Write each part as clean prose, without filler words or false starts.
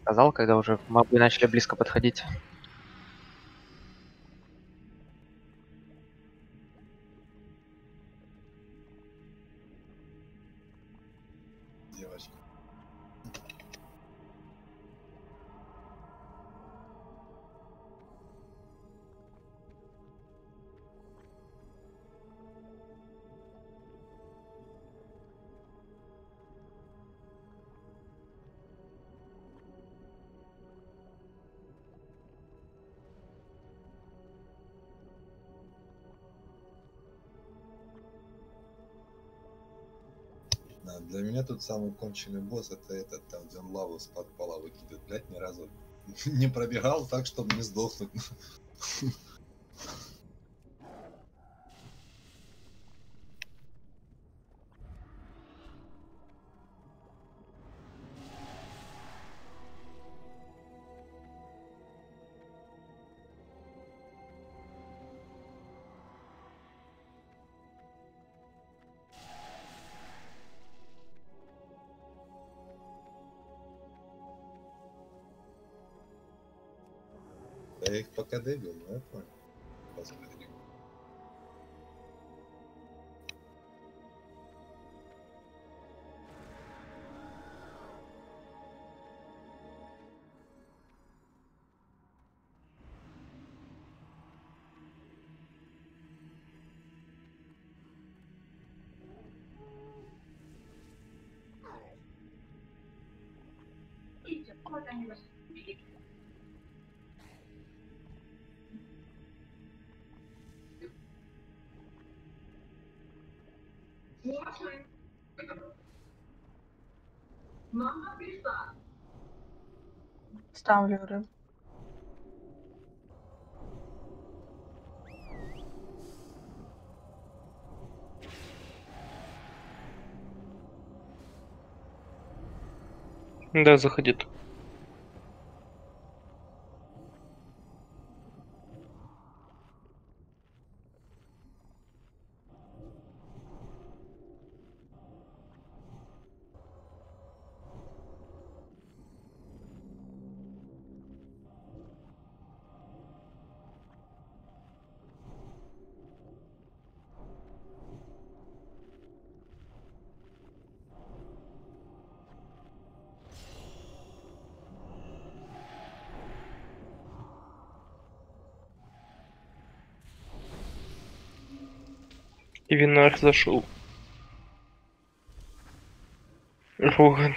сказал, когда уже мобы начали близко подходить. Девочка. Да, для меня тут самый конченый босс это этот, там, где он лаву с-под пола выкидывает. Блять, ни разу не пробегал так, чтобы не сдохнуть. Я их пока добил, но я понял. Посмотри. Ставлю рыб. Да, заходит. И Винар зашел. Роган.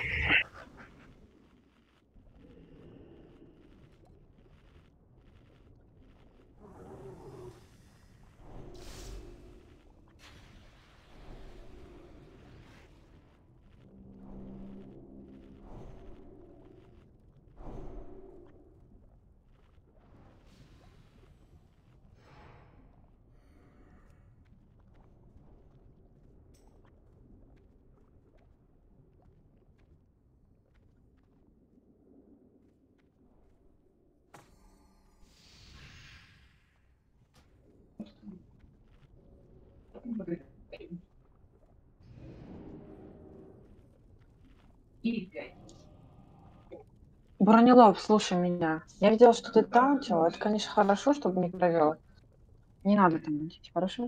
Бронилов, слушай меня. Я видела, что ты таунтил. Это, конечно, хорошо, чтобы не провел. Не надо таунтить, хорошо?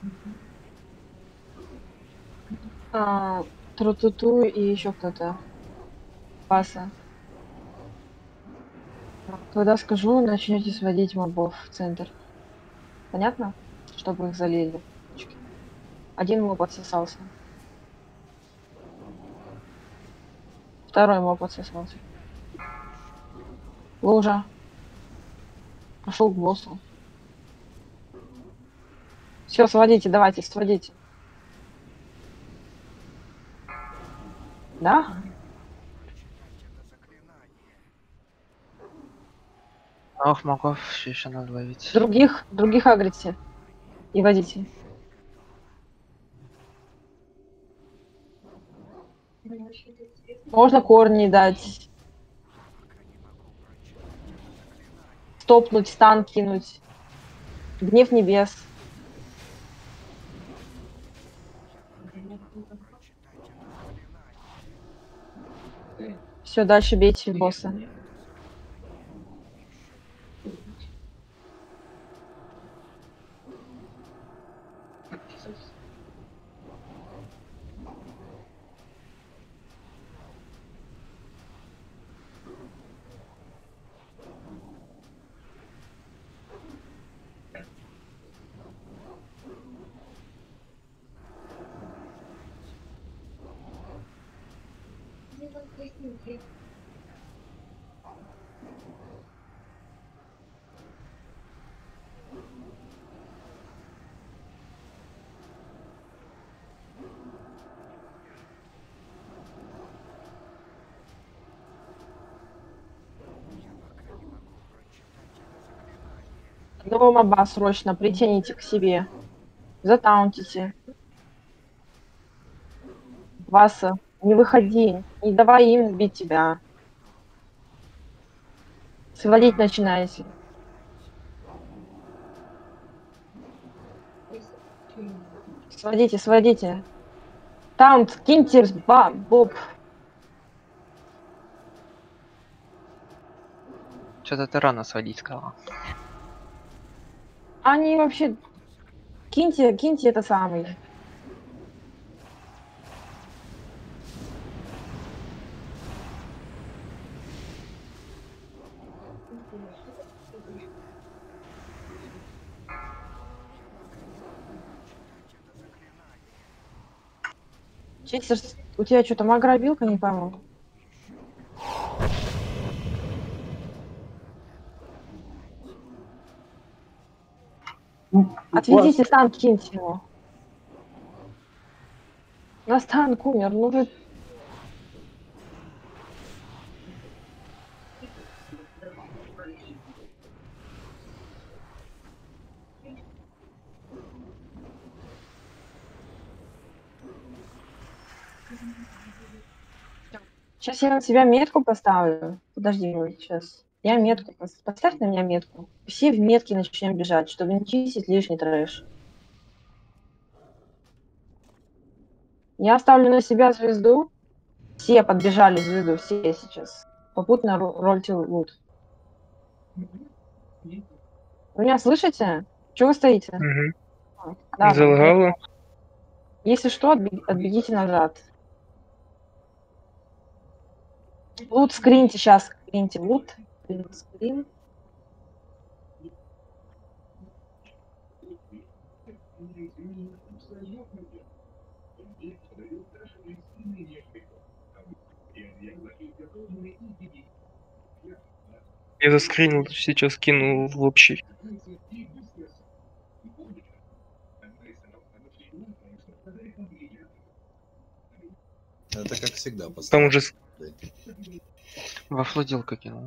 Трутуту и еще кто-то. Паса. Когда скажу, начнете сводить мобов в центр. Понятно? Чтобы их залили. Один моб отсосался. Второй моб отсосался. Лужа. Пошел к боссу. Все, сводите, давайте, сводите. Да? Ох, могов еще надо ловить. Других агрите. И водите. Можно корни дать. Стопнуть, стан кинуть. Гнев небес. Все, дальше бейте босса. Одного моба срочно притяните к себе. Затаунтите. Васа, не выходи. Не давай им бить тебя. Свалить начинаете. Сводите, сводите. Таунт, киньте, боб. Что-то ты рано сводить сказала. Они вообще... Киньте это самый. Честер, у тебя что-то магробилка, не пойму. Отведите стан, киньте его. На танк умер, ну вы... Сейчас я на тебя метку поставлю. Подожди, сейчас. Я метку. Поставь на меня метку. Все в метке начнем бежать, чтобы не чистить лишний трэш. Я ставлю на себя звезду. Все подбежали в звезду, все сейчас. Попутно рольте лут. Вы меня слышите? Чего вы стоите? Угу. Да, Залагало. если что, отбегите назад. Лут скриньте сейчас, скриньте лут. Скрин. Я заскринил, сейчас кинул в общий. Это как всегда. Там уже Во флудилку кинул.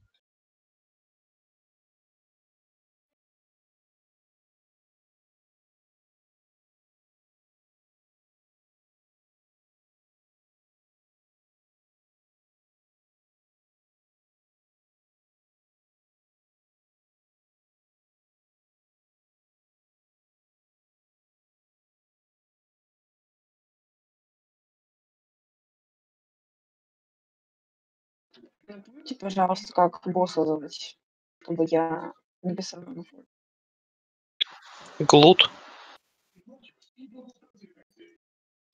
Напомните, пожалуйста, как босса зовут, чтобы я написала. глут.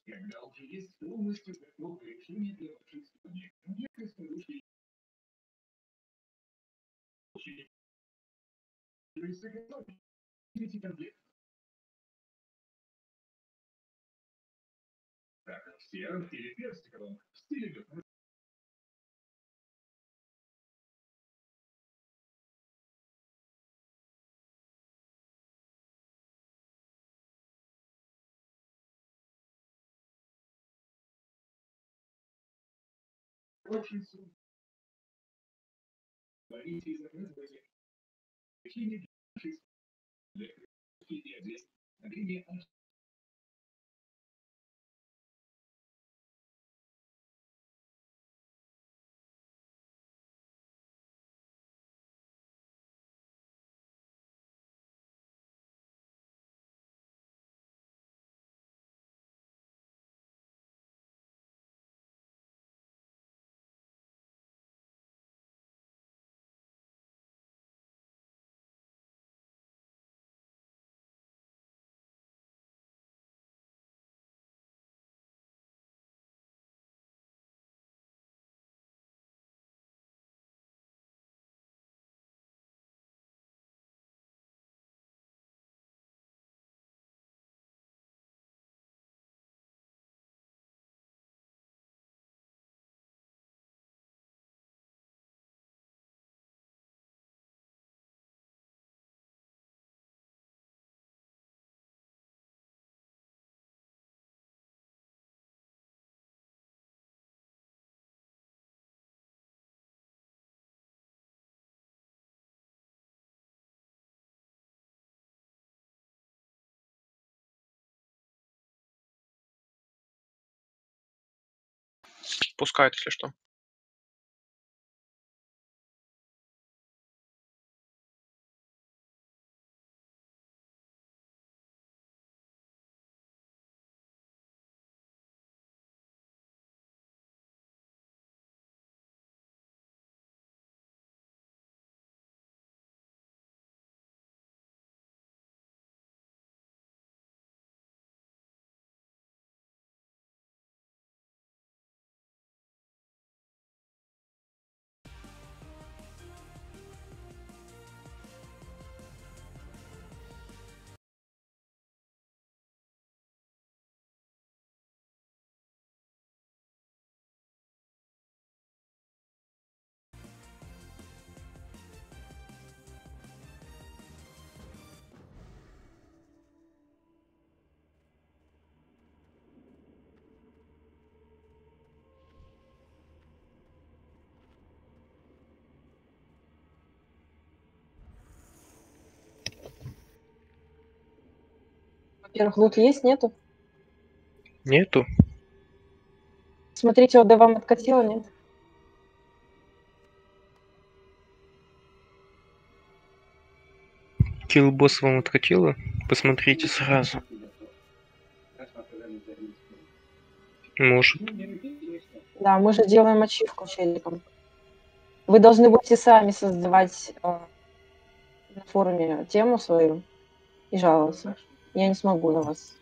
Пускают, если что. Во-первых, лут есть, нету? Нету. Смотрите, Ода вам откатила, нет? Киллбосс вам откатила? Посмотрите сразу. Может. Да, мы же делаем ачивку челиком. Вы должны будете сами создавать на форуме тему свою и жаловаться. Я не смогу на вас.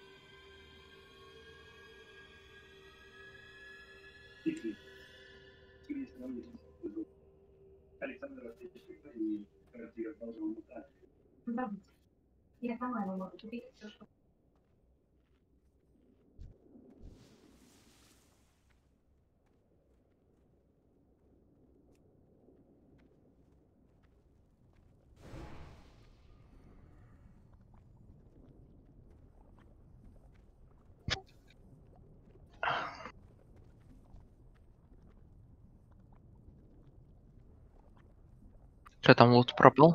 Что там лут пропал?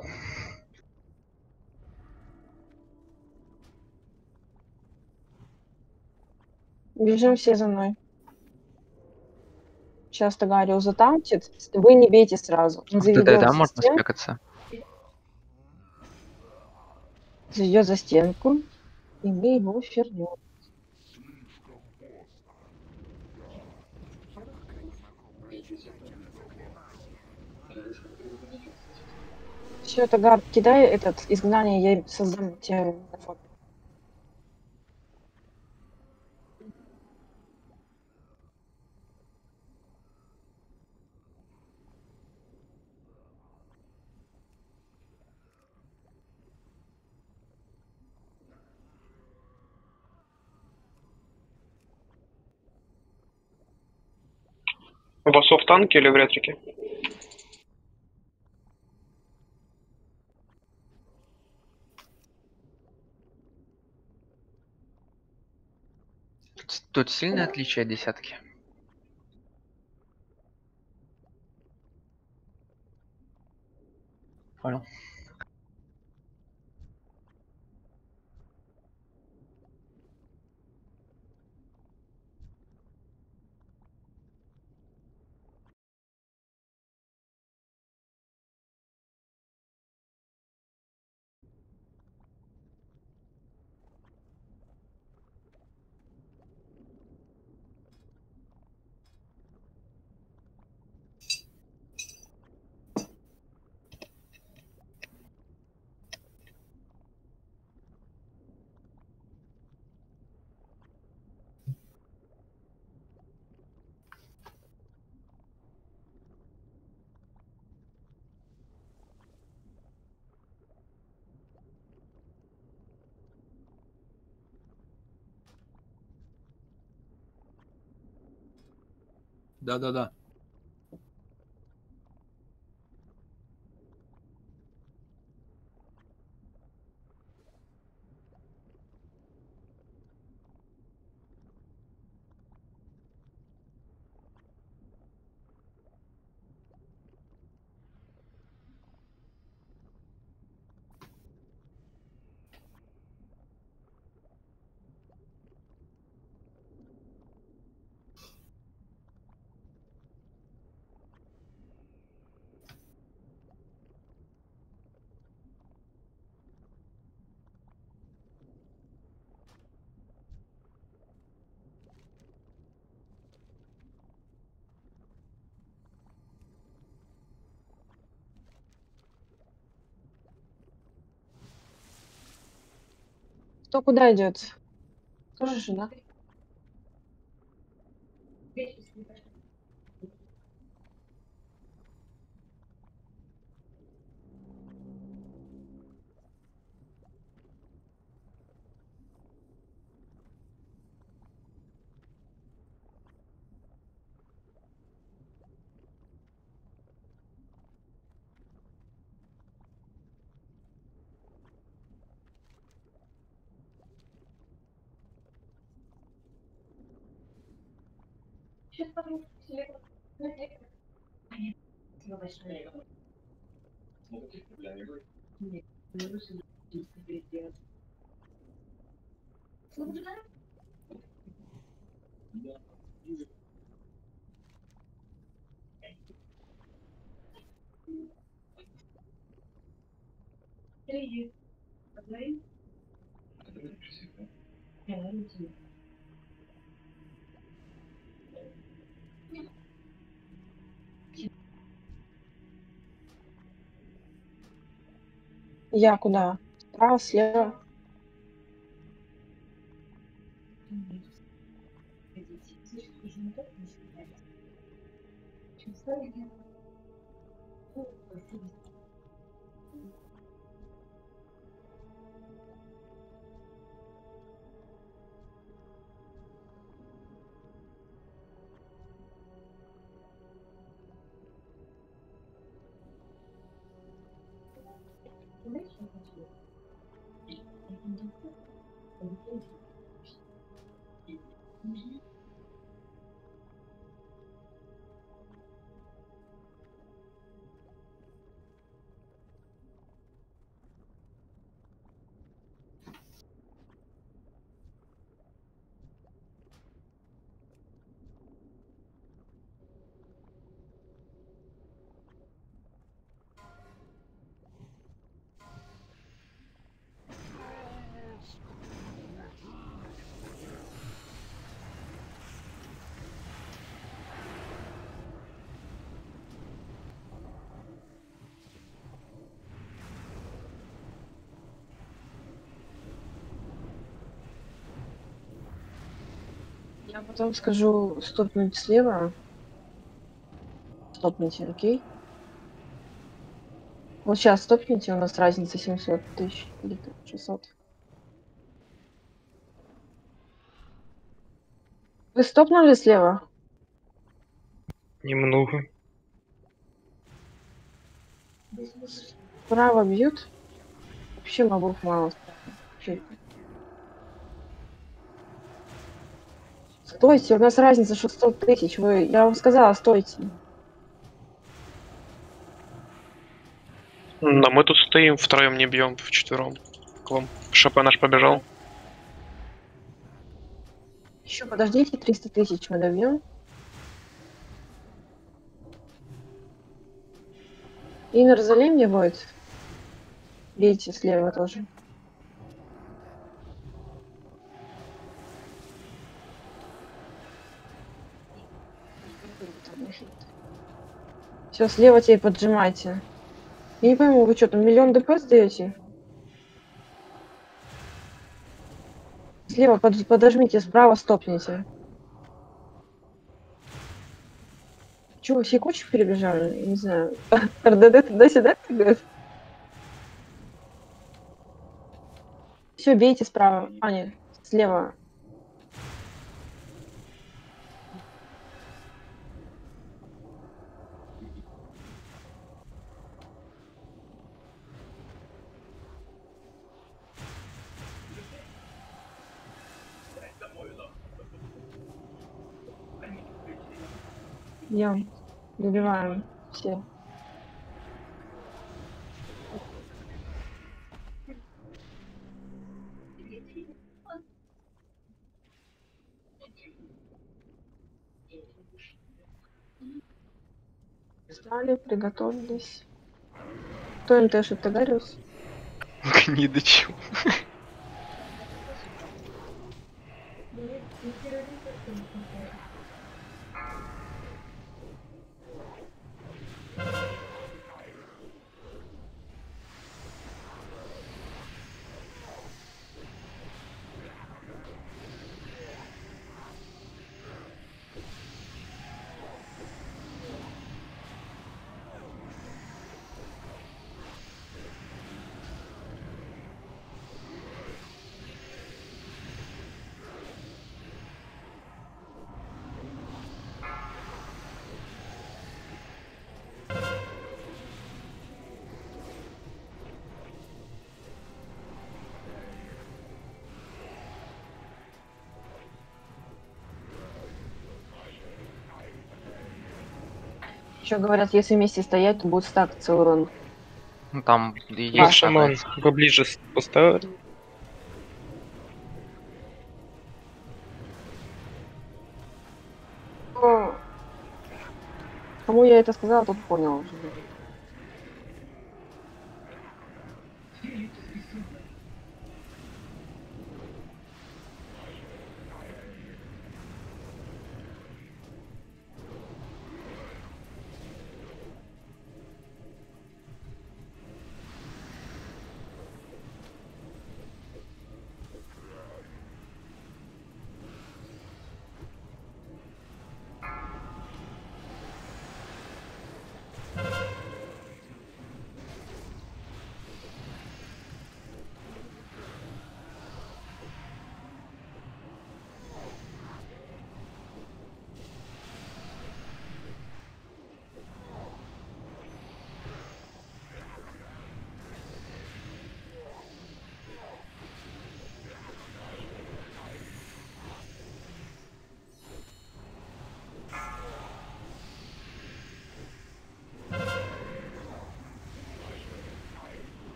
Бежим все за мной. Сейчас Тагарио затаунтит. Вы не бейте сразу. Он В ДД, да, заведет за можно стенку. спекаться? Заведет за стенку. И мы его фернем. Все, Тагар, кидай этот изгнание, я создам тему на фото. У вас в танке или в ретрике? Тут сильное отличие от десятки. Понял. Да-да-да. Кто куда идет? Тоже же, да? Я куда? Справа, слева? Я потом скажу стопнуть слева. Стопните, окей? Вот сейчас стопните, у нас разница 700 тысяч, где-то 600. Вы стопнули слева? Немного. Справа бьют. Вообще мобов мало. Вообще. Стойте, у нас разница 600 тысяч. Я вам сказала, стойте. Но мы тут стоим, втроем не бьем, вчетвером. К вам. ШП наш побежал. Еще подождите, 300 тысяч мы добьем. Иннер залей мне будет. Бейте слева тоже. Все, слева теперь поджимайте. Я не пойму, вы что, там миллион ДП сдаете? Слева подожмите, справа стопните. Чего, вы все кучи перебежали? Я не знаю. РДД туда-сюда бегают? Все, бейте справа. А, нет, слева. Идем. Добиваем все. Встали, приготовились. Кто МТшит Тагариус? Ни до чего. Еще говорят, если вместе стоять, то будет стакаться урон. Ну там и Ну, есть шаман шаман. поближе поставили. Но кому я это сказала, тот понял уже.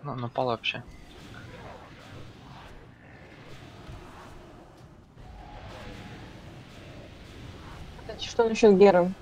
Ну, напал вообще. Кстати, что насчет Геры?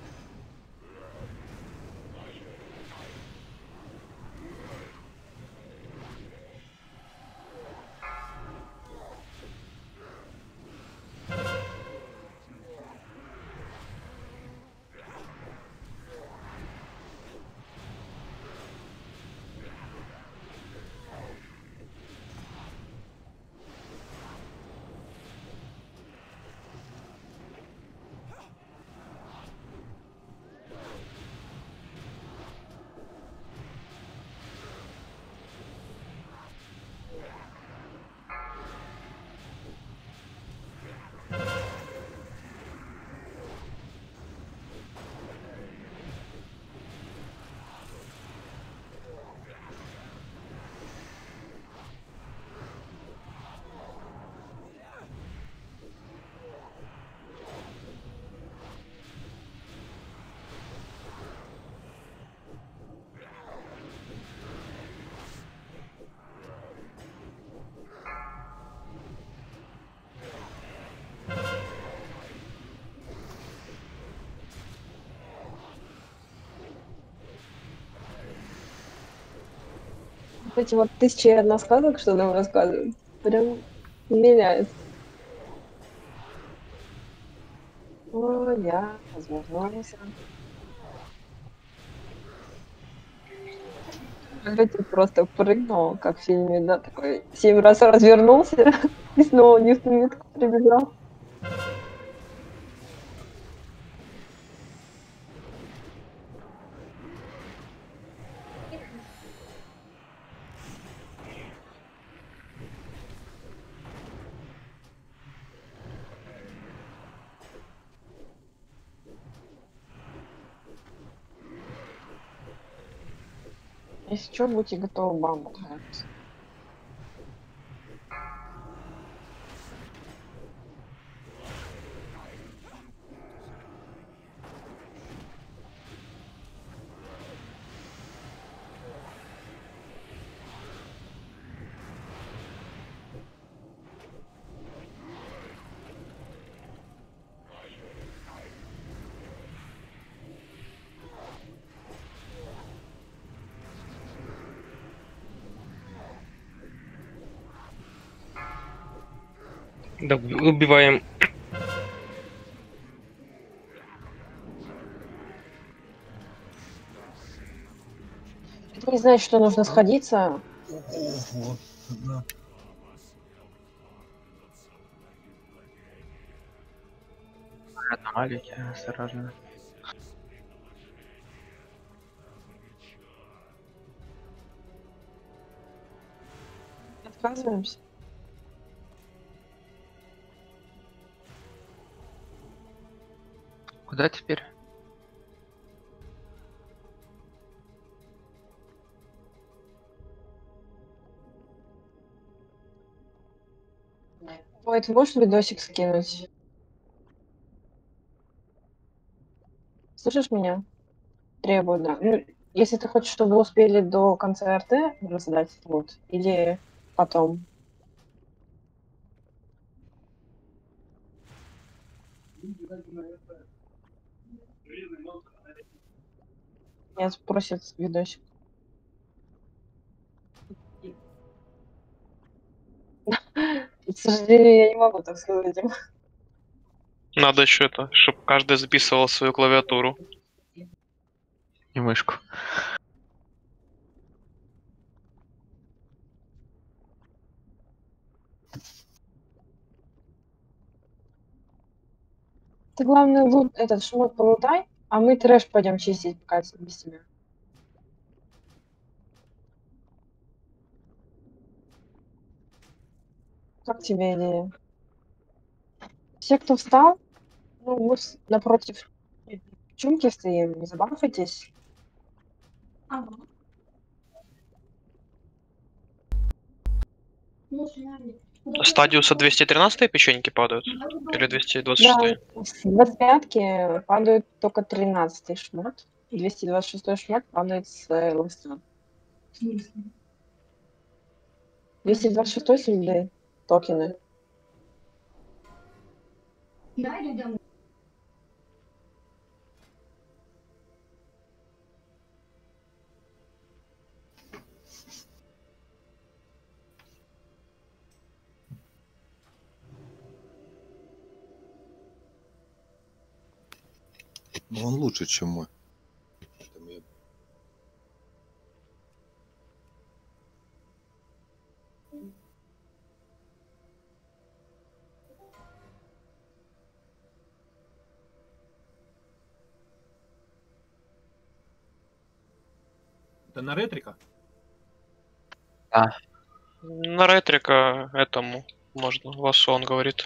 Вот эти вот 1001 сказок, что нам рассказывают, прям меняет. О, я развернулся. Опять просто прыгнул, как в фильме, да, такой 7 раз развернулся и снова не в ту метку прибежал. Если чё, будьте готовы бамбу хайпать. Да, убиваем. Это не значит, что нужно сходиться. Ого, да. Это маленький, осторожно. Отказываемся. Куда теперь? Ой, ты можешь видосик скинуть? Слышишь меня? Требую, да. Ну, если ты хочешь, чтобы успели до конца РТ раздать, вот, или потом. Меня спросят видосик. К сожалению, я не могу так сказать им. Надо еще это, чтобы каждый записывал свою клавиатуру. И мышку. Ты, главное, лут, этот шмот полутай, а мы трэш пойдем чистить пока без тебя. Как тебе идея? Все, кто встал, ну, мы напротив чумки стоим, не забарфайтесь. Стадиуса 213 печеньки падают? Или 226? Да, с 25 падают только 13 шмот, 226 шмот падает с листа. 226 сильды токены. Но он лучше, чем мой. Там я- Это на ретрика? На ретрика этому можно. Васу он говорит.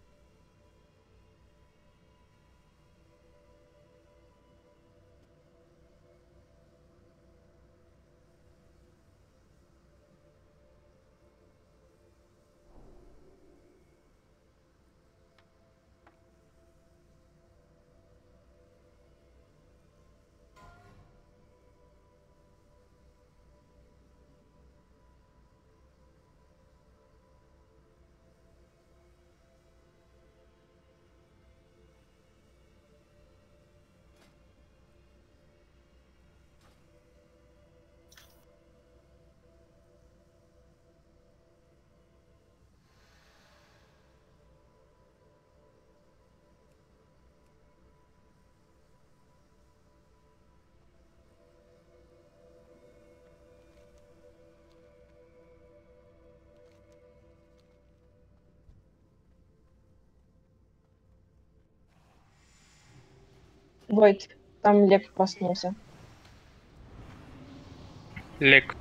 Войт, там Лек проснулся. Лек.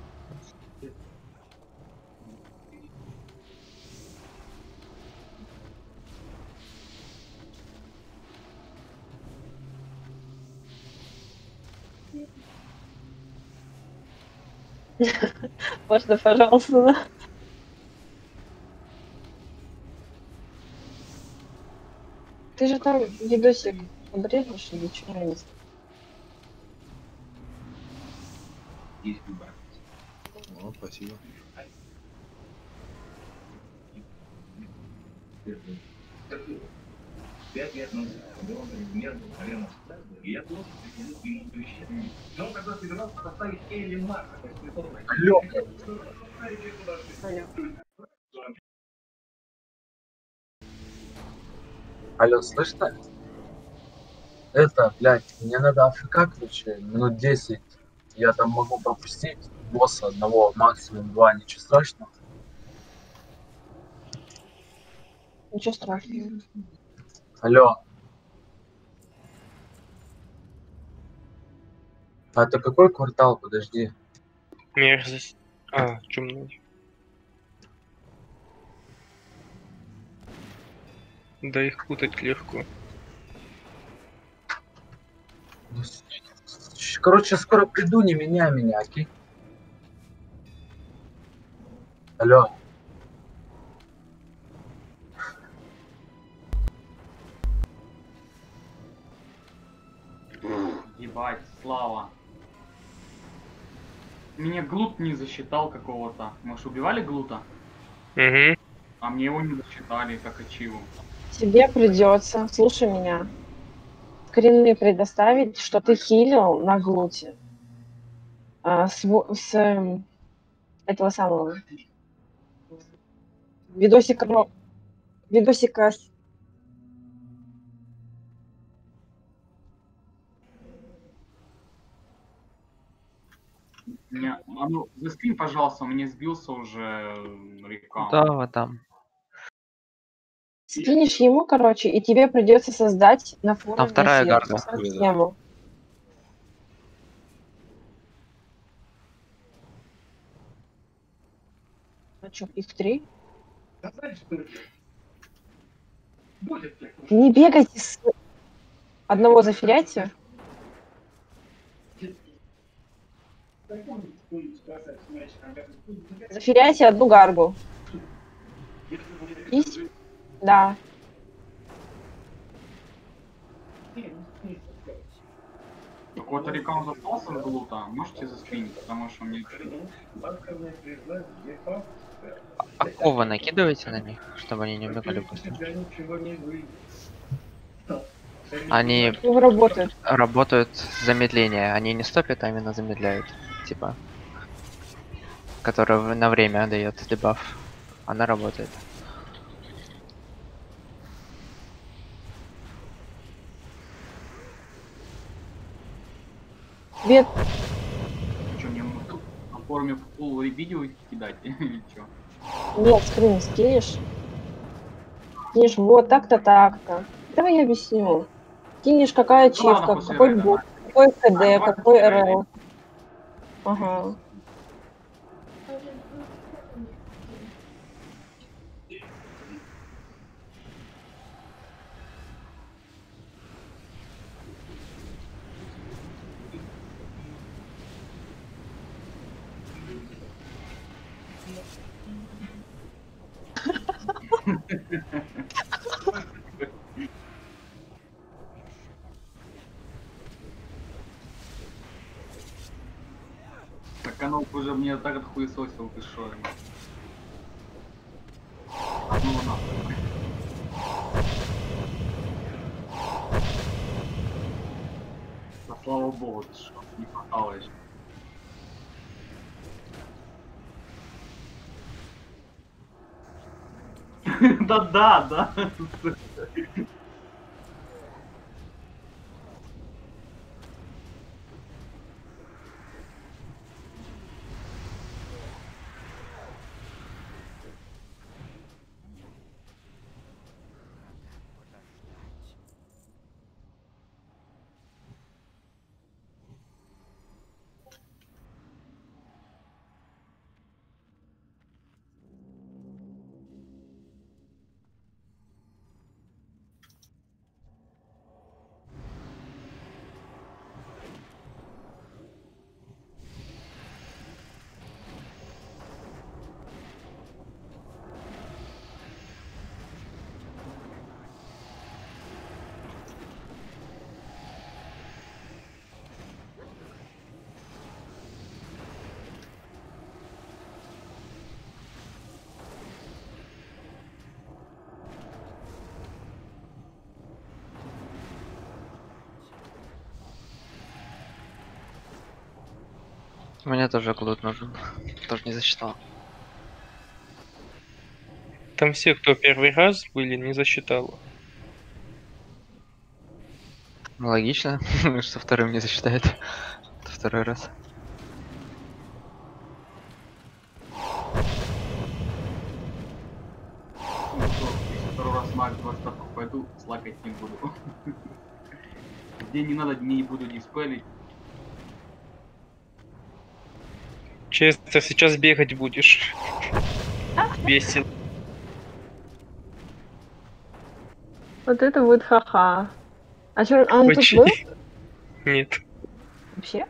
Можно, пожалуйста, да? Ты же там видосик обрежешь или что? Я не знаю. О, спасибо. Алло. Алло, слышно? Это, блядь, мне надо АФК, короче, минут 10. Я там могу пропустить босса одного, максимум два, ничего страшного. Ничего страшного. Алло. А это какой квартал? Подожди. Мерзость. Чумной. Да их путать легко. Короче, скоро приду, не меняй меня, окей? Алло. Ебать, Слава. Меня Глут не засчитал какого-то. Мы ж убивали Глута? Угу. А мне его не засчитали, как ачиву. Тебе придется, слушай меня, скрины предоставить, что ты хилил на глуте. Этого самого видосика, видосика Меня... А ну, заскрин, пожалуйста, у меня сбился уже рекаунт. Да, там. скинешь ему, короче, и тебе придется создать на форуме Там вторая себе гарда. схему. А что, их 3? Не бегайте с одного зафиряйте. Зафиряйте одну гаргу. Есть? Да. Какой-то рекаунт остался с Глута? Можете заскринить, потому что мне... Кова накидывайте на них, чтобы они не убегали быстро. Они Ну, работают. работают с замедления. Они не стопят, а именно замедляют. Типа, которая на время дает дебаф. Она работает. Свет, Что, мне тут на форуме пол видео кидать или что? нет, скрин скинешь. Кинешь вот так-то, так-то. Давай я объясню. Кинешь, какая Ну ладно, ачивка, после какой рейда, бот, да. какой А, КД, давай какой после рейда. РЛ. Ага. Так оно уже мне так отхуесосил, ты шо? А ну нахуй. Да слава богу, ты шо, не хватало еще. Да. Мне тоже глут нужен. Тоже не засчитал. Там все, кто первый раз были, не засчитало. Ну, логично, что вторым не засчитает. Это второй раз. Ну, что, если второй раз маг 20 пойду, слакать не буду. Где не надо, не буду диспелить. Честно, сейчас бегать будешь. Весело. Вот это будет ха-ха. А чё, он тут Очень. был Нет, вообще?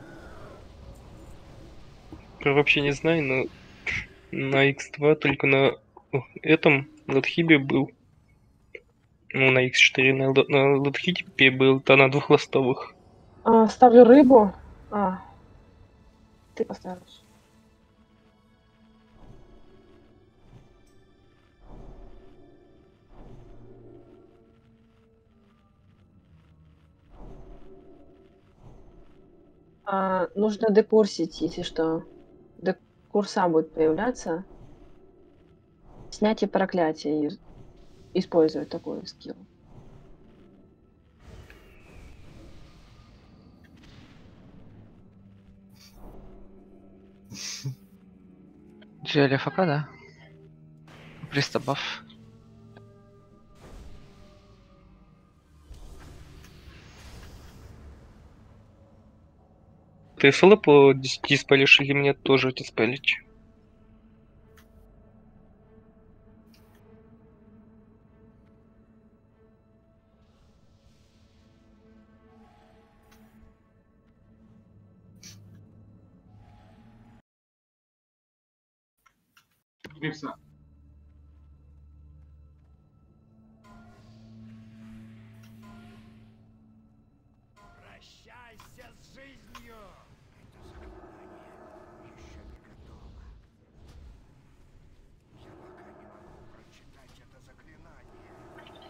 вообще не знаю, но на X2 только на этом Латхибе был. Ну, на X4 на Латхибе был, то на двухластовых. Ставлю рыбу. Ты поставишь. Нужно декурсить, если что. Декурса будет появляться. Снятие проклятия. Использовать такой скилл. GL ФК, да? Пристабаф. Ты соло по диспелишь или мне тоже диспелить? Крипса.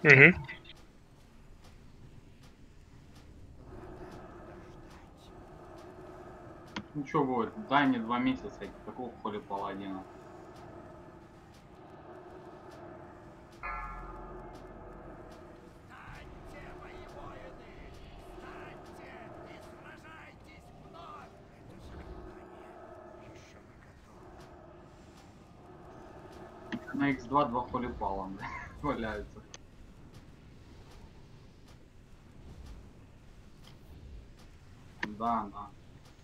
Угу. Ну что будет? Дай мне 2 месяца, какого хули паладина. На X2 2 хули пала, валяются. Да, да.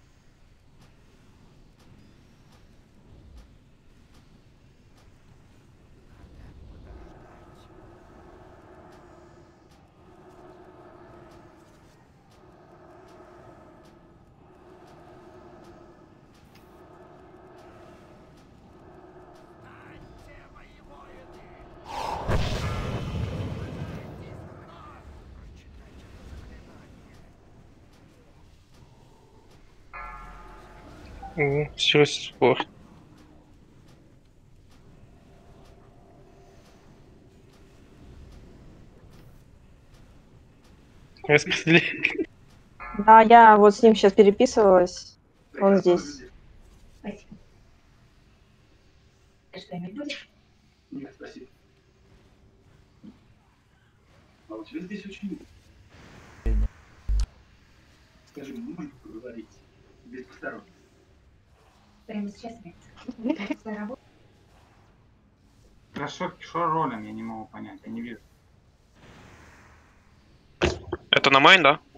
О, все спор. Распределение. Да, я вот с ним сейчас переписывалась. Он здесь. Что-нибудь будешь? Нет, спасибо. А у тебя здесь очень... Скажи, мы можем поговорить без посторонних? Прямо сейчас нет. Твоя работа? Хорошо, что ролем, я не могу понять, я не вижу. Это на майн, да?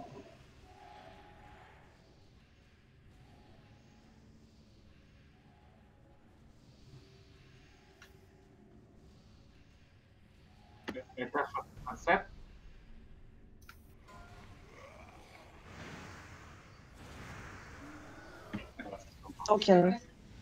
Это что, концепт? Токен.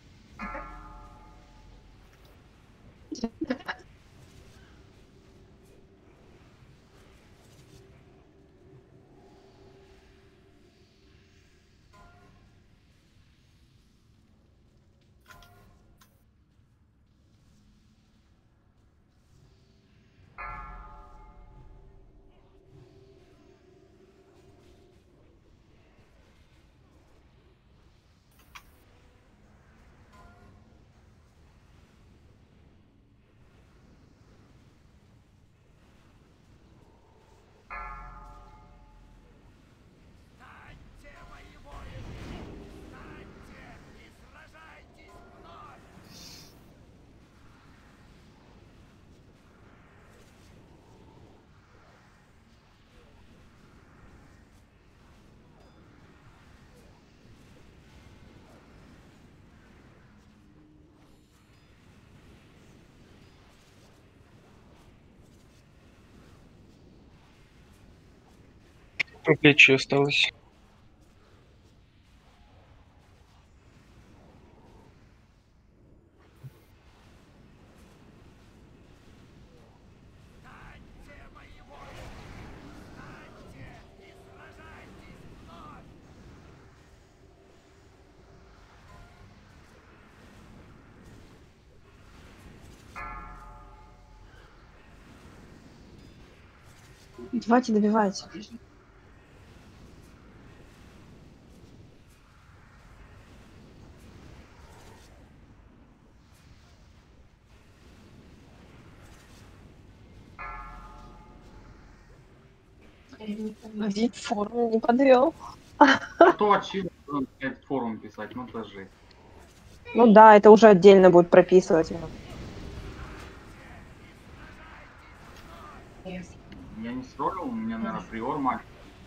По плечу осталось. Давайте добивайте. Вид форму не подвел. Кто очевидно должен, блядь, форум писать, ну это жесть. Ну да, это уже отдельно будет прописывать. Я не сролил, у меня, наверное, приор мать.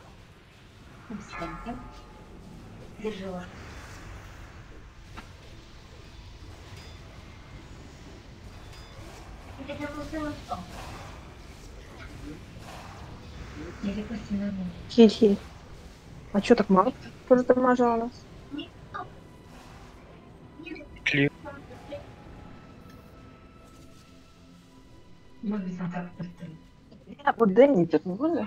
Держи ложку. Это заполнило стол. Я допустим, нормально. Хи-хи. А чё так мало? Кто затормаживал нас? Клип. Может быть, он так повторит. А вот Дэнни идет, не будет?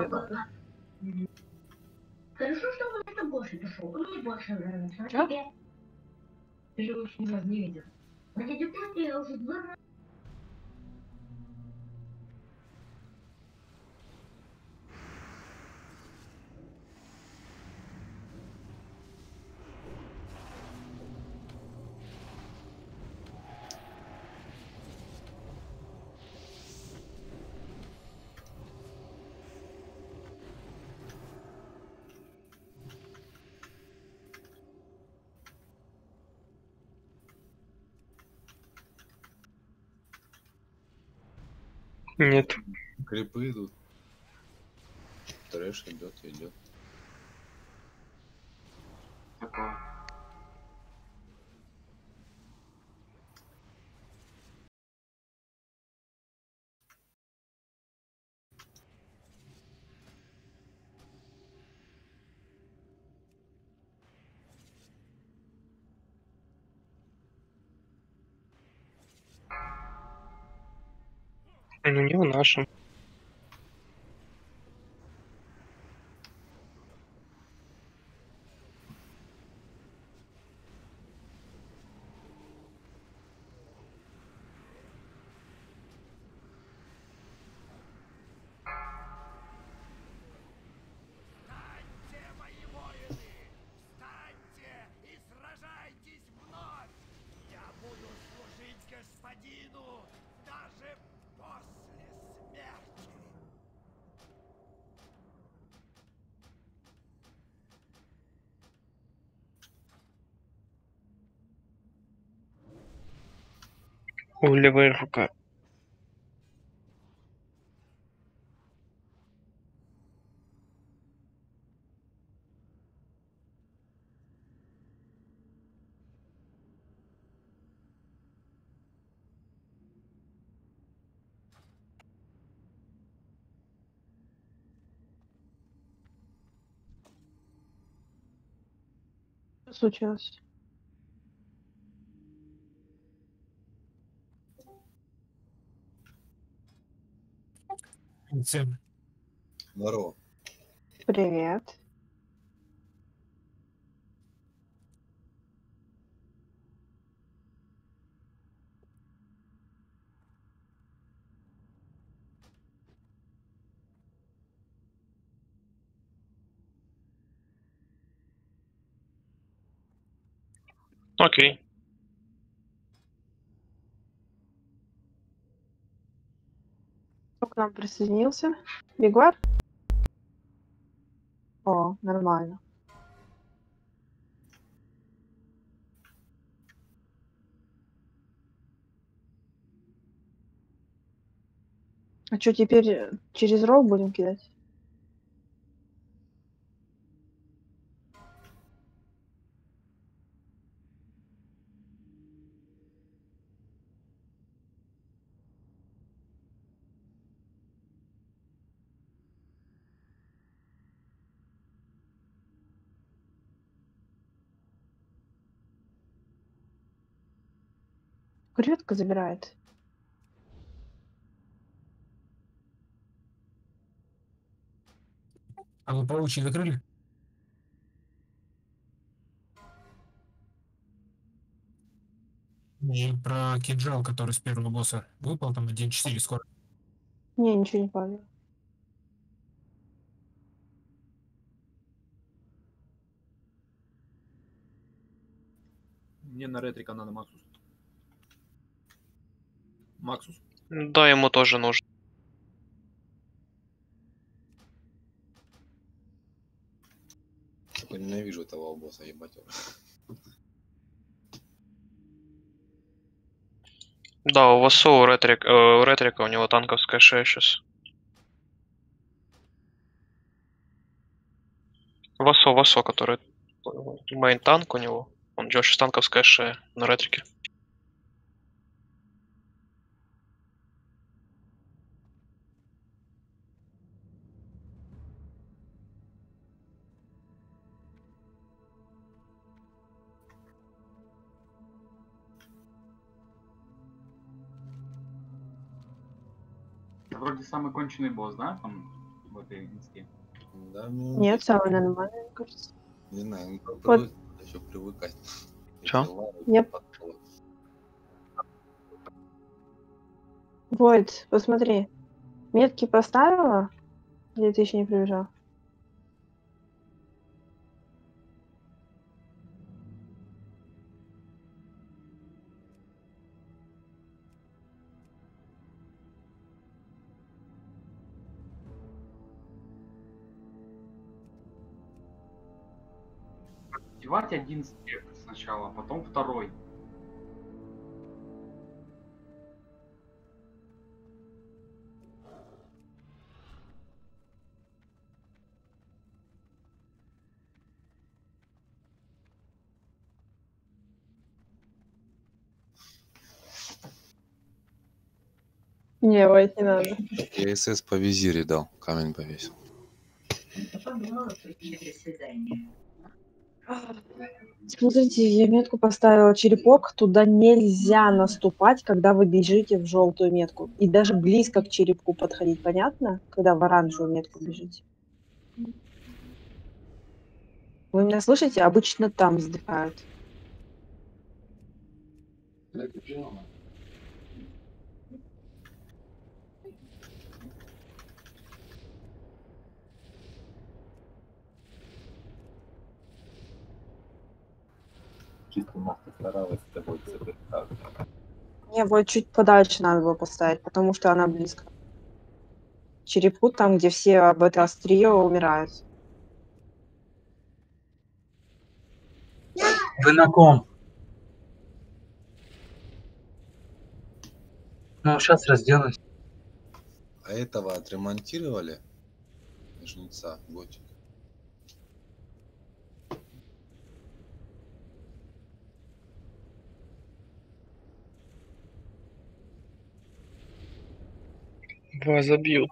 Хорошо, что он это больше пошел. Он мне больше нравится. А Чё? тебе? Ты же уж ни разу не видел. На дядю Петю я уже 2 раза. Нет. Крипы идут. Трэш идет. Такое. Ну не в нашем. О, левая рука. Что случилось? Здорово. Привет. Окей. Кто к нам присоединился? Бигвар? О, нормально. А что теперь через рог будем кидать? Креветка забирает. А вы паучьи закрыли? И про кинжал, который с первого босса выпал, там 1.4 скоро. Не, ничего не понял. Мне на ретрика надо Максус. Максус. Да, ему тоже нужно. Только ненавижу этого босса, ебать его. Да, у Васо, у Ретрика у него танковская шея сейчас. Васо, который мейн танк у него. Он сейчас танковская шея на Ретрике. Это вроде самый конченый босс, да, там в этой инсте? Да, ну, Нет, самый нормальный, мне кажется. не знаю, ну, как Вот. еще привыкать. Чё? Эти лавы, Yep. подпалы. Войд, посмотри. Метки поставила? Или ты еще не прибежал? Девать один стек сначала, потом второй. Не, Войт, не надо. Я СС по визире дал, камень повесил. Смотрите, я метку поставила черепок. Туда нельзя наступать, когда вы бежите в желтую метку. И даже близко к черепку подходить, понятно? Когда в оранжевую метку бежите. Вы меня слышите? Обычно там вздыхают. Чисто нахуй старалась с тобой так. Мне вот чуть подальше надо было поставить, потому что она близко. Черепку там, где все об это острие умирают. Вы на ком? Ну, сейчас разделаюсь. А этого отремонтировали? Жнеца, готик. Два забьют.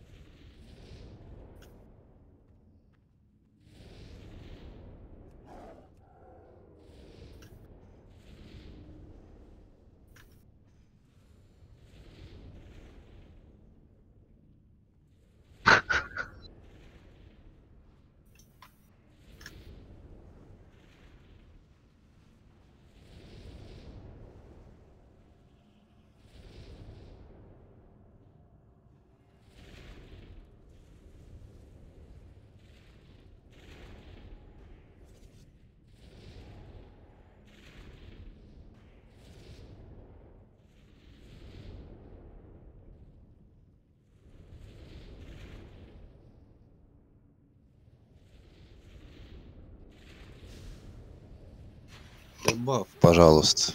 Добавь, пожалуйста.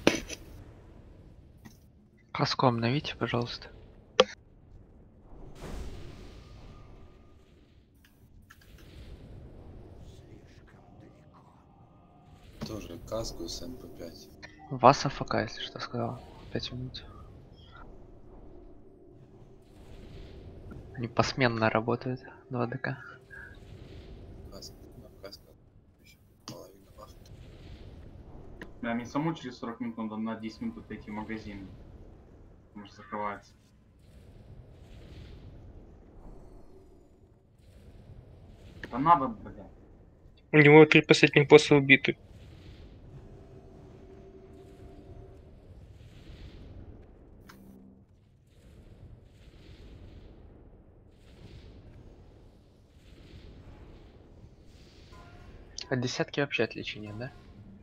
Каску обновите, пожалуйста. Тоже каску с МП5. Вас АФК, если что, сказал. 5 минут. Они посменно работают, 2 ДК. Каска. Половина бафа. Да, мне саму через 40 минут надо на 10 минут отойти в магазин. Потому что закрывается. Да надо, блядь. У него 3 последних босса убиты. От десятки вообще отличия, да?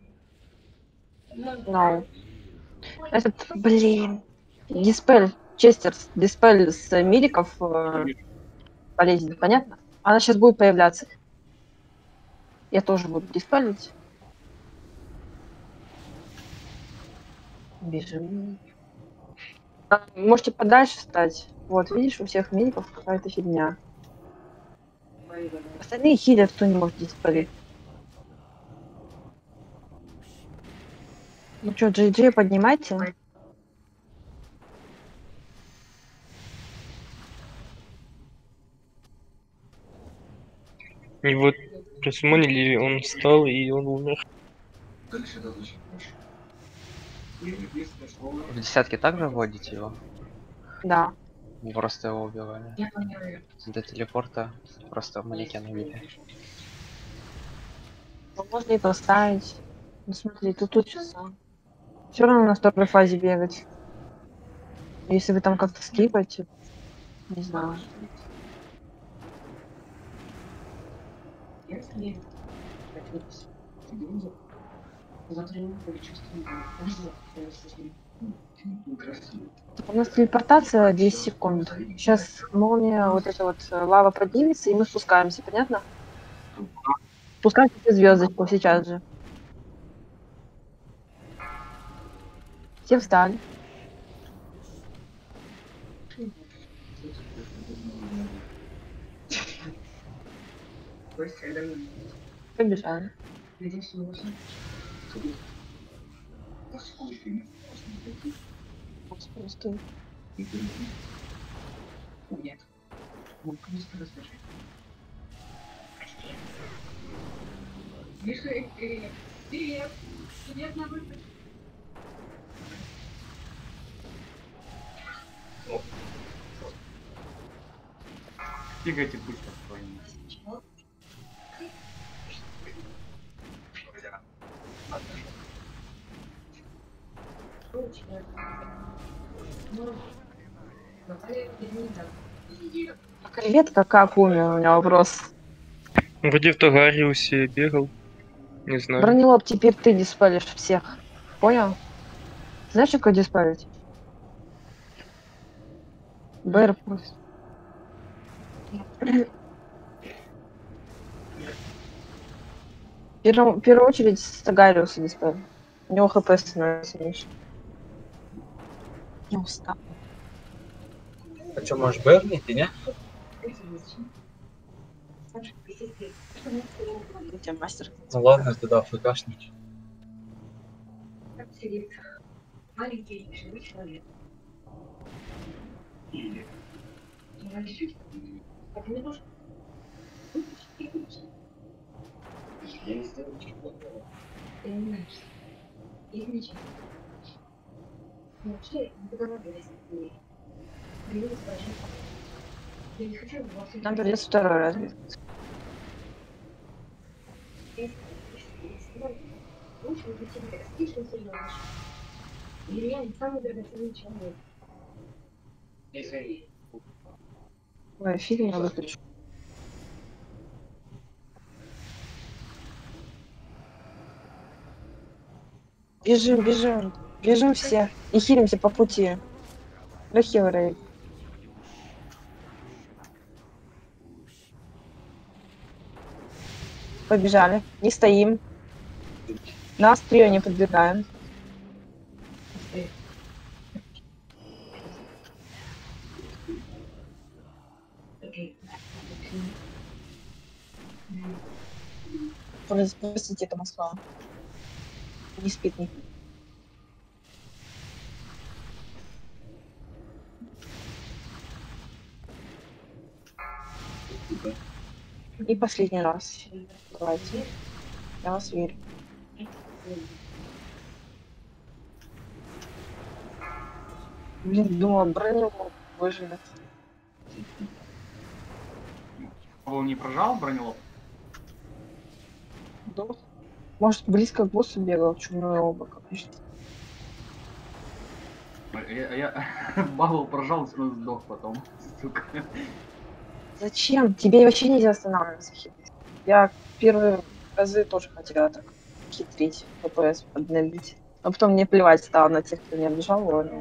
No. Этот, блин. Диспель. Честерс. Диспель с медиков полезен, понятно? Она сейчас будет появляться. Я тоже буду диспелить. Бежим. Можете подальше встать. Вот, видишь, у всех медиков какая-то фигня. Остальные хилят, кто не может диспелить. Ну что, GG поднимайте. Его присмонили, он встал и он умер. В десятке также вводите его? Да. Мы просто его убивали. До телепорта просто манекен убили. Ну, можно и поставить. Ну смотри, тут часа. Все равно на второй фазе бегать. Если вы там как-то скипаете, не знаю. У нас телепортация 10 секунд. Сейчас молния, вот эта вот лава поднимется, и мы спускаемся, понятно? Спускаемся в звездочку сейчас же. Все встали. Побежали. Просто. Нет. Просто расскажи. Миша, привет. Привет. Привет на выход. Фигайте пусть спокойно. А креветка как умер? У меня вопрос. Вроде в Тагариусе бегал. Не знаю. Бронелоб, теперь ты диспелишь всех. Понял? Знаешь, как диспелить? БР пусть. В первую очередь с Тагариуса диспель. У него хп становится меньше. Я устал. А что, можешь Берни, ты не? Где мастер? Ну ладно, тогда ФКшники. Как сидит маленький живой человек. Так немножко. Я не сделаю ничего плохого. Ты не знаешь. Измечай. Вообще, не договаривайся с ней. Привет, скажи. Я не хочу вас... Нам придется второй раз. Лучше для тебя слишком серьезно. Или я не самый драгоценный человек. Ой, фильм я выключу. Бежим, бежим. Бежим все. И хилимся по пути. Легкий рейд. Побежали. Не стоим. На острие не подбегаем. Простите, это Москва. Не спит никто. И последний раз. Давайте. Я вас верю. Блин, думала, броню выживет. Он не прожал бронелоб? Да. Может, близко к боссу бегал, чумное облако. Бабл прожал, и сразу сдох потом. Сука. Зачем? Тебе вообще нельзя останавливаться хитрить. Я первые разы тоже хотела так хитрить, ППС поднабить. А потом мне плевать стало на тех, кто не обижал уровня.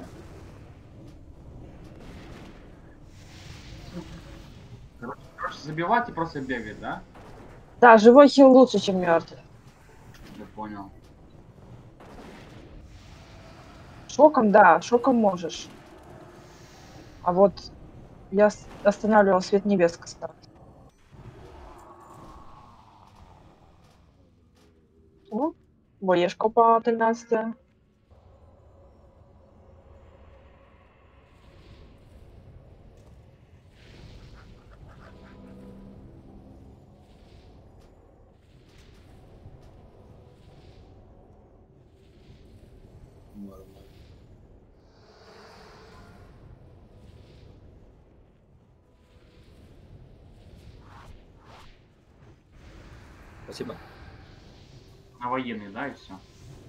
Короче, забивать и просто бегать, да? Да, живой хил лучше, чем мертвый. Я понял. Шоком, да, шоком можешь. А вот я останавливал свет небес, кстати. О, боешка по 13. Спасибо. На военный, да, и все.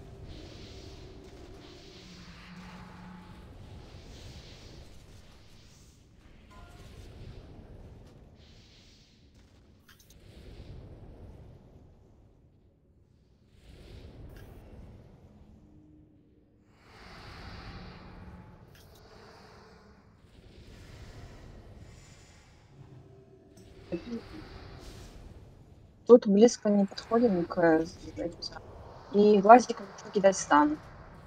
Тут близко не подходим к и глазиком можно кидать стан.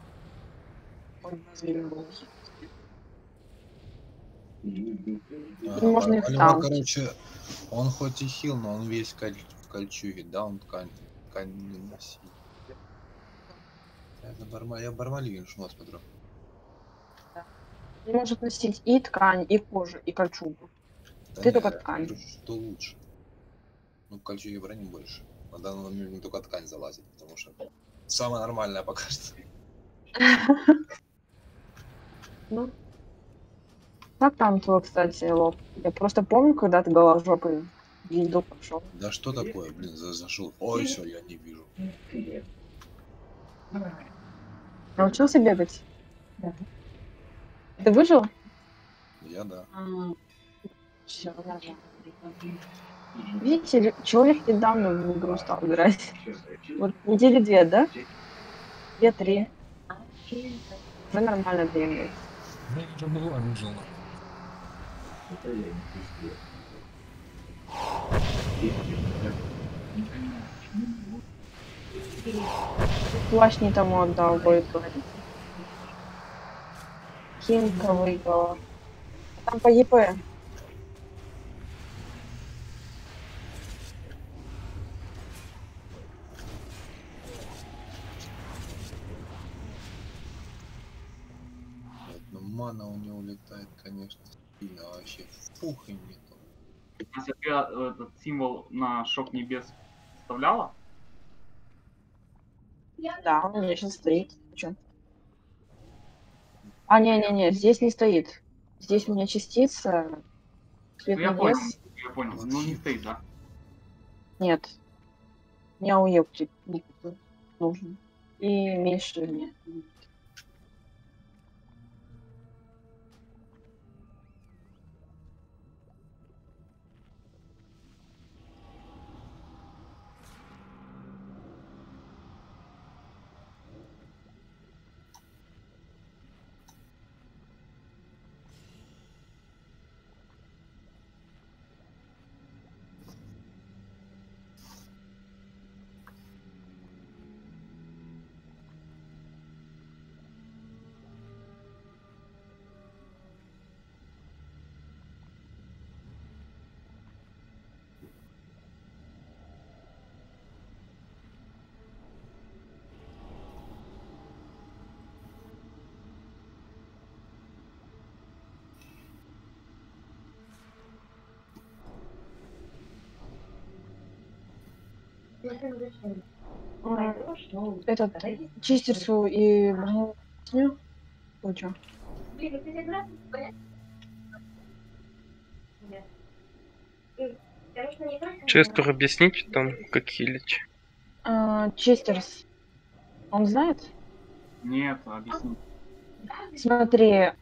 Можно их там. Короче, он хоть и хил, но он весь в кольчуге, да, он ткань не носит. Я Бармалиген шмот подру. Он может носить и ткань, и кожу, и кольчугу. Да Ты не, только я ткань. говорю, что лучше. Ну, в кольчуге брони больше. На данный момент мне только ткань залазит, потому что самое нормальное пока что. Ну, как там твой, кстати, лоб? Я просто помню, когда ты голожопый в езду пошел. Да что такое, блин, зашел. Ой, все, я не вижу. Научился бегать? Ты выжил? Я да. Все, нормально. Видите, человек недавно в игру стал играть. Вот недели 2, да? 2-3. Уже нормально бегает. Ну, уже было выжил. Плащ не тому отдал, будет говорить. Химка выиграла. Там по ЕП. Вот, но мана у него улетает, конечно, сильно вообще. Фух и нету. Если ты этот символ на шок небес вставляла? Да, он у меня сейчас стоит. Чё? А, не-не-не, здесь не стоит. Здесь у меня частица, цвет Ну, я понял, небес. я понял. Ну, не стоит, да? Нет. Мне уехать нужно. И меньше мне. Этот чистерсу и броню лучше. Честер, объясните там, как хилить. Честерс. Он знает? Нет, объясни. Смотри.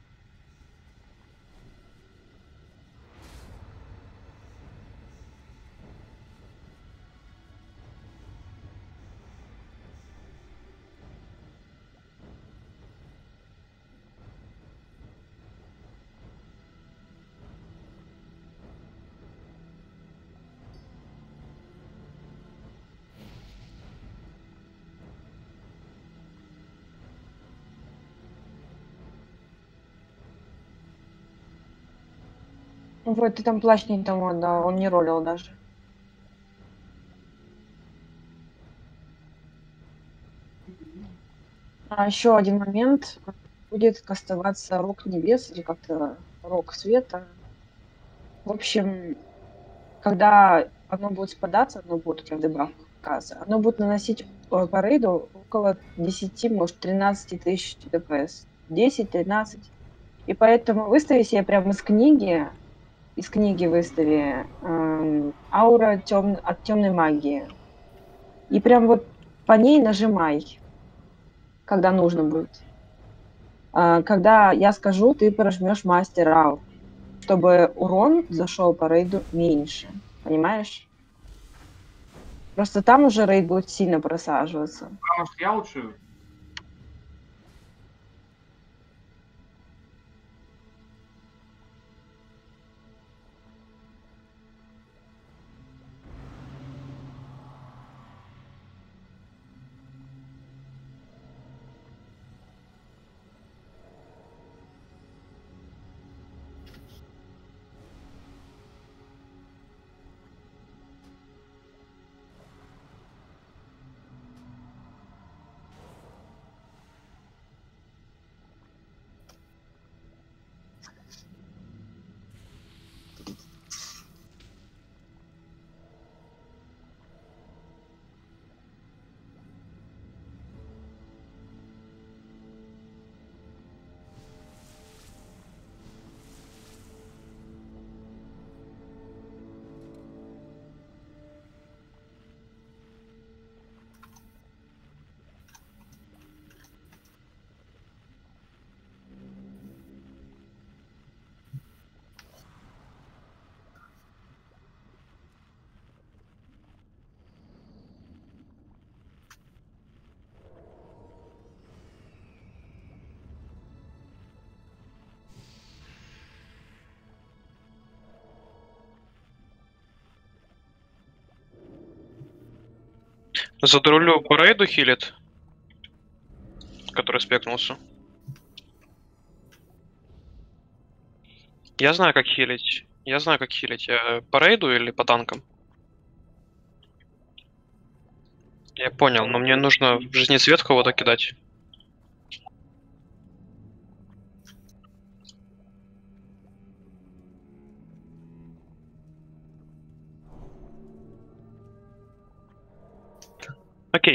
Вот, ты там плащ не тому отдал, он не ролил даже. А еще один момент. Будет кастоваться рог небес или как-то рог света. В общем, когда оно будет спадаться, оно будет прям дебаф показа, оно будет наносить по рейду около 10, может 13 тысяч ДПС. 10-13. И поэтому выстави себе прямо из книги выстави аура от темной магии. И прям вот по ней нажимай, когда нужно будет. Когда я скажу, ты прожмешь мастер аур, чтобы урон зашел по рейду меньше. Понимаешь? Просто там уже рейд будет сильно просаживаться. А может, я лучше? Задрулю по рейду хилит, который спекнулся. Я знаю, как хилить. Я знаю, как хилить. По рейду или по танкам? Я понял, но мне нужно в жизнецвет кого-то кидать. Окей.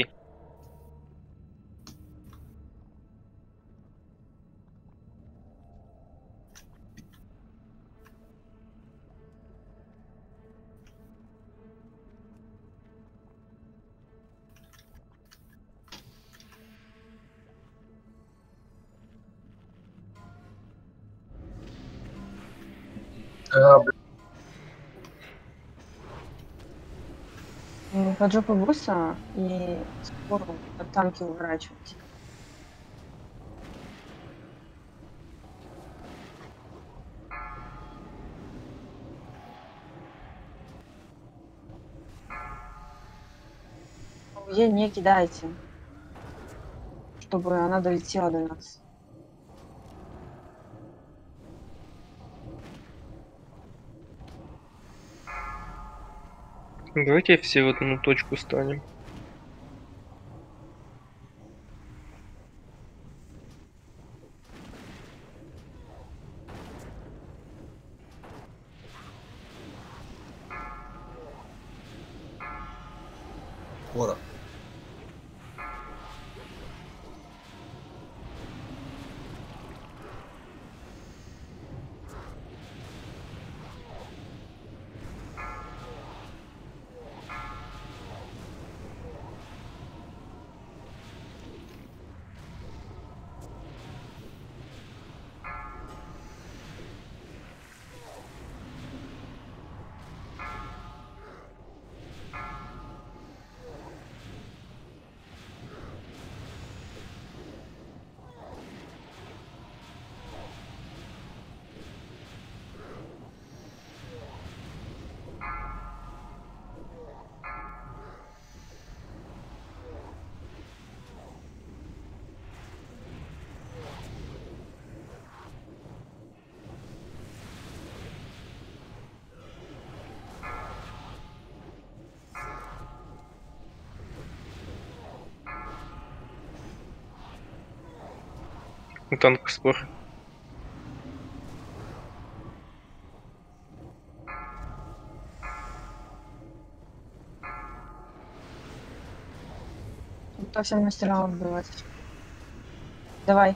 Под жопу босса и скоро от танки уворачивать. Ей не кидайте, чтобы она долетела до нас. Давайте все в одну точку станем. Кора. У танка спор. Кто всем мастера убивать? Давай.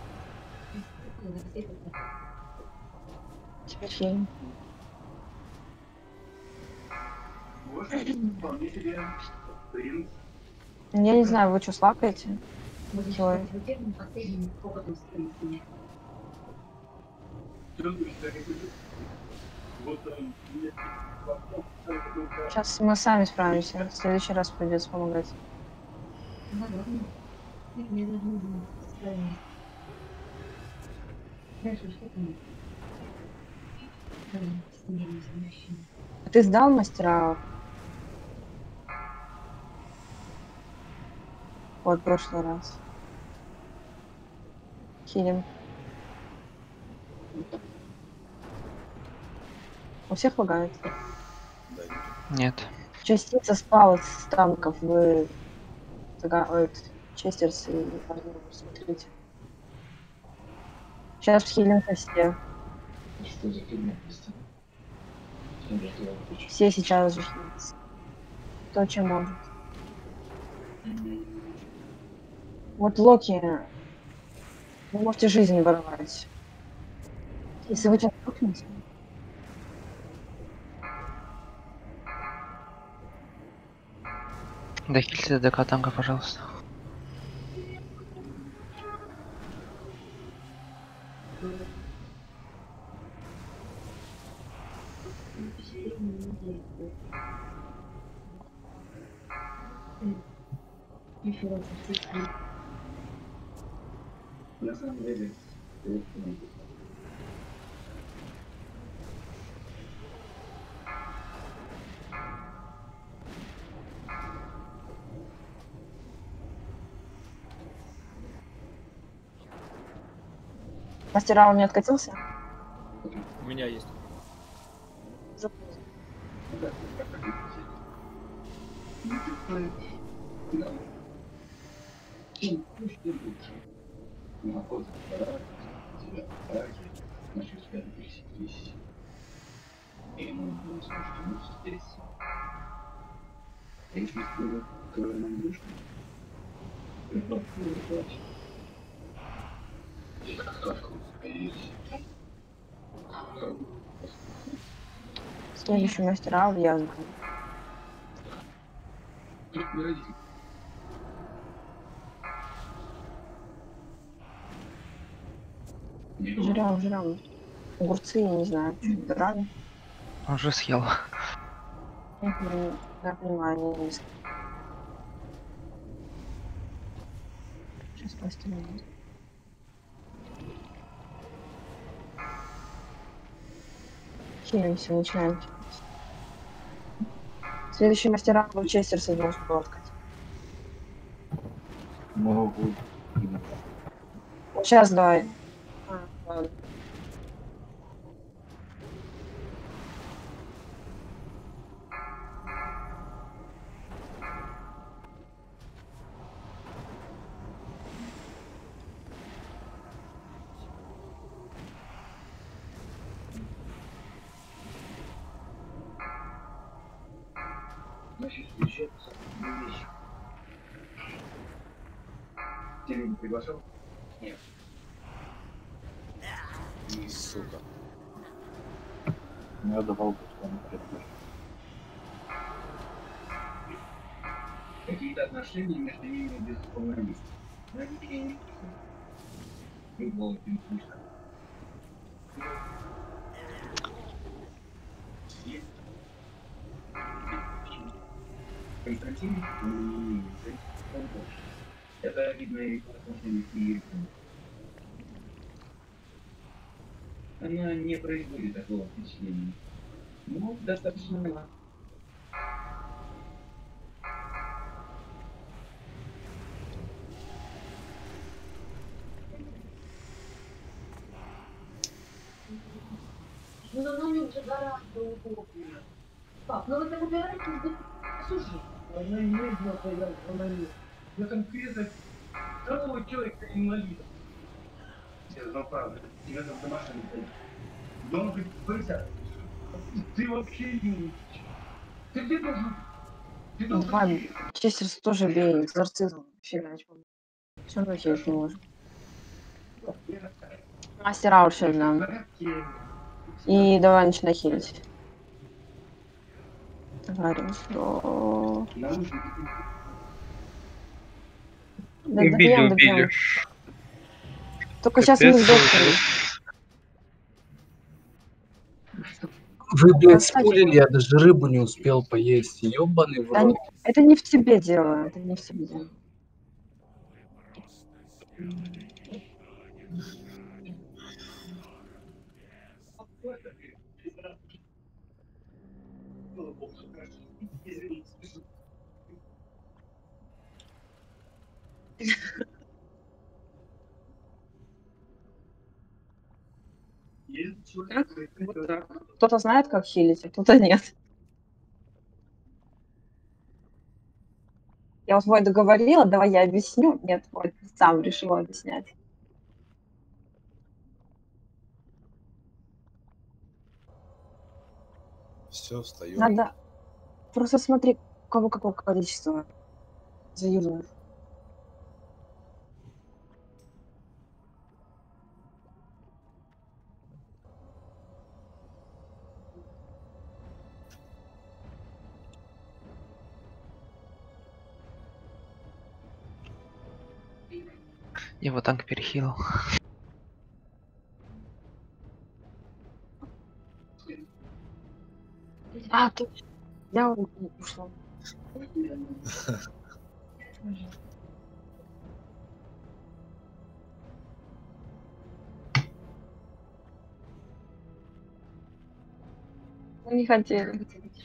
Теперь фильм. Я не знаю, вы что, слапаете? Хилы. Сейчас мы сами справимся. В следующий раз придется помогать. А ты сдал мастера? Вот прошлый раз. Хилим. У всех лагает? Нет. Частица спала с танков. Вы Честерс и смотрите. Сейчас хилим все. Все сейчас же хилятся. Кто чем может. Вот Локи, вы можете жизнь воровать. Если вы сейчас рухнете. Дохильте до ДК танка, пожалуйста. На самом деле, Мастера он не откатился? У меня есть. Следующий мастера я знаю. Жрем. Огурцы, я не знаю, что брали. Он уже съел. Я понимаю, не сейчас постелю. Хилимся, начинаем. Следующий мастера Честер должен был откатить. Могу. Вот сейчас давай. Ладно. Ты меня приглашал? Нет. Сука. Я давал бы вам предложить. Какие-то отношения между ними безусловно есть. Но они меня не интересуют. Ты голод не слышно. Есть. Константин, он больше. Это видно и по отношению к Ерикину. Она не производит такого впечатления. Ну, достаточно мало. Ну, на нем уже гораздо удобнее. Пап, ну вы там убираетесь, слушай. Она не знала, она не. Я конкретно второго человека инвалида. Я знал правду. Тебя там до машины стоит. Дома хоть присядь. Ты вообще не. Ты где должен? Ты Ну, должен. ладно, Честер тоже бей, экзорцизм фигать. Все равно хилить не может. Мастера вообще нам. И давай начинай хилить. Говорим, что... Да, Убили. Только сейчас мы сдохли. Вы, блядь, спулили, я даже рыбу не успел поесть. Ёбаный в Да рот. это не в тебе дело, это не в тебе дело. Вот так. Кто-то знает, как хилить, а кто-то нет. Я вот Вой договорила, давай я объясню. Нет, Вой сам решил объяснять. Все, встаем. Надо просто смотри, у кого какое количество заюзанных. Его танк перехилил. А, точно. Я ушла. Мы не хотели.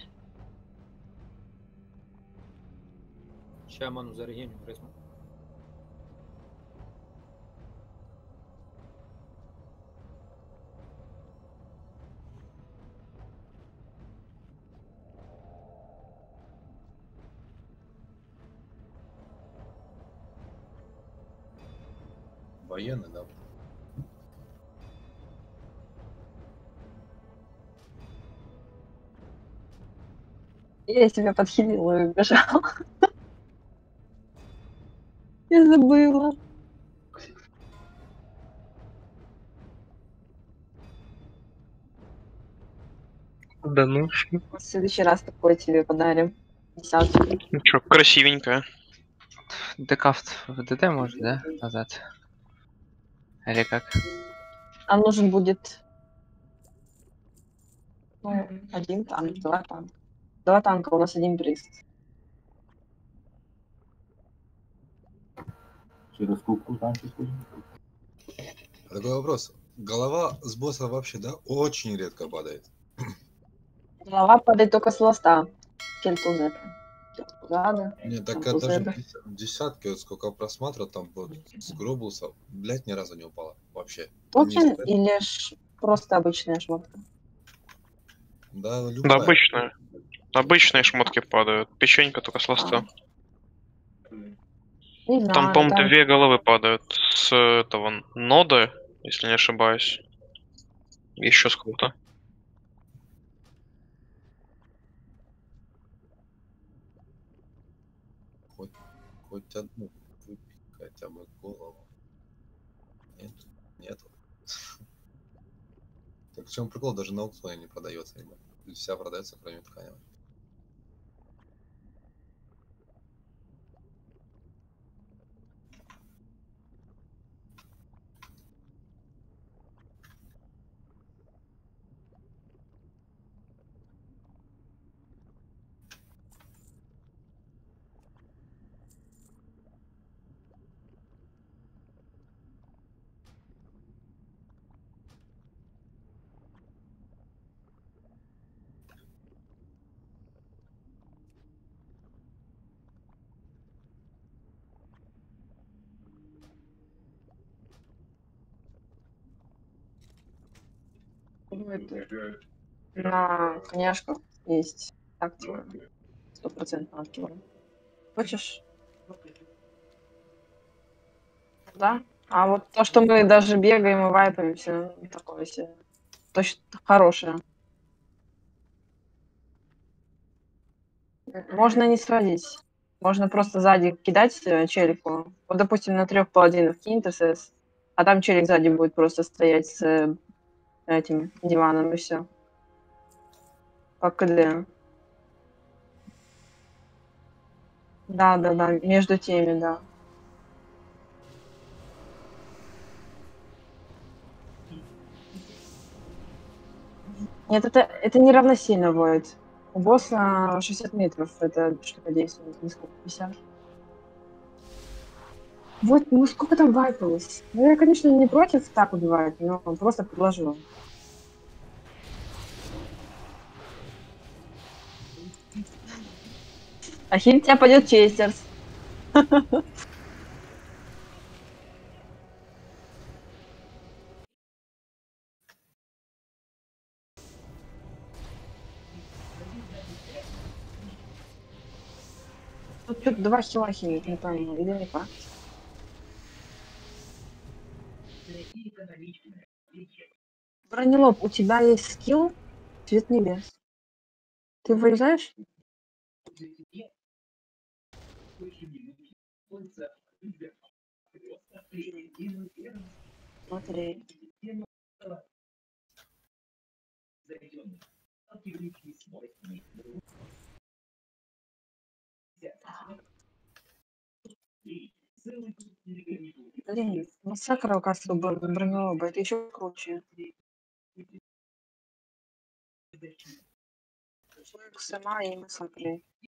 Ща ману зарегеню, Крисман. военный, да. Я себя подхилила и убежала. Я забыла. Да ну. В следующий раз такой тебе подарим. Десятку. Ну чё, красивенькая. Декафт в ДД может, да? Назад. Или как? А нужен будет один танк, два танка. Два танка, у нас один приз. Через сколько танки будем? Такой вопрос. Голова с босса вообще, да, очень редко падает. Голова падает только с ласта. Кельтузета. Кельтузада. Не, так там даже Тузеда. десятки, вот сколько просмотров там вот, с Гроблуса, блядь, ни разу не упала. Вообще. Токен Низко. или просто обычная шмотка? Да, Да, любая. обычные. Обычные шмотки падают. Печенька только с ласта. Не Там, знаю, по-моему, там... 2 головы падают с этого ноды, если не ошибаюсь. Еще с кого-то. Хоть одну выпить, хотя бы голову. Нет, нету. Так в чем прикол? Даже на аукционе не продается. Вся продается, кроме тканевой. На коняшках есть тактика. 100% откила. Хочешь? Да? А вот то, что мы даже бегаем и вайпаемся, такое себе. Точно хорошее. Можно не сводить. Можно просто сзади кидать челику. Вот, допустим, на 3 паладинов кинь ТСС, а там челик сзади будет просто стоять с этим диваном и все. По КД. Да, между теми, да. Нет, это не равносильно будет. У босса 60 метров, это штука действует, не сколько, 50. Вот, ну сколько там вайпалось? Ну, я, конечно, не против так убивать, но просто предложила. А хиль тебя пойдет Честерс. Тут что-то 2 хила хилит, не пойму, или не факт. Бронелоб, у тебя есть скилл Цвет небес. Ты вырезаешь? Смотри. Блин, массакра, оказывается, бронелоба. Это еще круче. Человек сама и массакры.